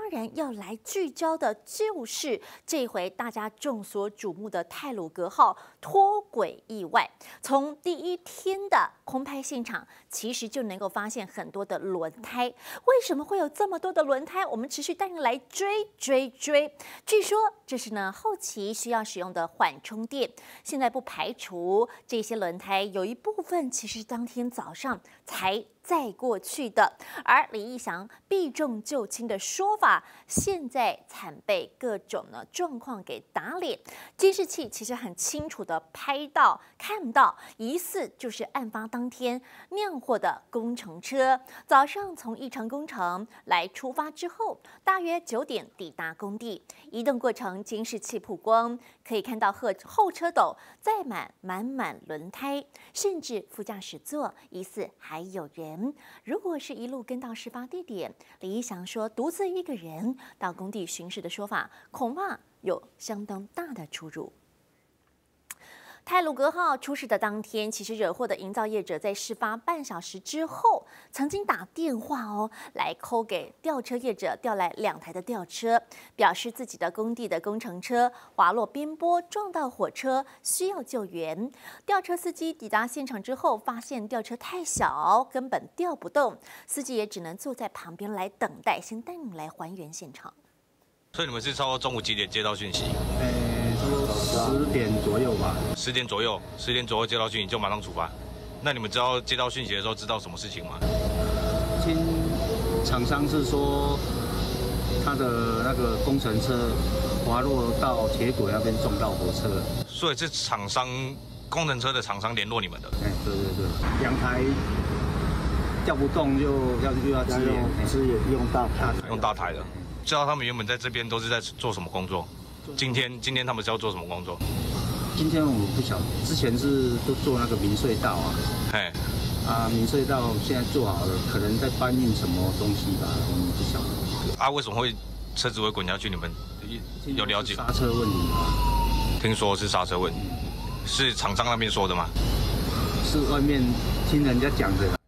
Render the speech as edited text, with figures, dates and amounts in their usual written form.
当然要来聚焦的就是这回大家众所瞩目的太鲁阁号脱轨意外。从第一天的空拍现场，其实就能够发现很多的轮胎。为什么会有这么多的轮胎？我们持续带您来追。据说这是呢后期需要使用的缓冲垫。现在不排除这些轮胎有一部分其实当天早上才载过去的，而李义祥避重就轻的说法，现在惨被各种呢状况给打脸。监视器其实很清楚的拍到看到，疑似就是案发当天酿货的工程车，早上从义成工程来出发之后，大约9点抵达工地，移动过程监视器曝光，可以看到后车斗载满轮胎，甚至副驾驶座疑似还有人。如果是一路跟到事发地点，李义祥说独自一个人到工地巡视的说法，恐怕有相当大的出入。太鲁阁号出事的当天，其实惹祸的营造业者在事发半小时之后，曾经打电话来call给吊车业者，调来2台的吊车，表示自己的工地的工程车滑落边坡撞到火车，需要救援。吊车司机抵达现场之后，发现吊车太小，根本吊不动，司机也只能坐在旁边来等待。先带你来还原现场。 所以你们是差不多中午几点接到讯息差不多10点左右吧。 10点左右接到讯息就马上出发。那你们知道接到讯息的时候知道什么事情吗？ 听厂商是说，他的那个工程车滑落到铁轨那边撞到火车。 所以是厂商工程车的厂商联络你们的。 对，2台吊不动又要支援用大台的。知道他们原本在这边都是在做什么工作？今天他们是要做什么工作？ 今天我们不晓得，之前是都做那个明隧道啊。明隧道现在做好了，可能在搬运什么东西吧，我们不晓得。 为什么会车子会滚下去？你们有了解？ 刹车问题吗？ 听说是刹车问题，是厂商那边说的吗？ 是外面听人家讲的。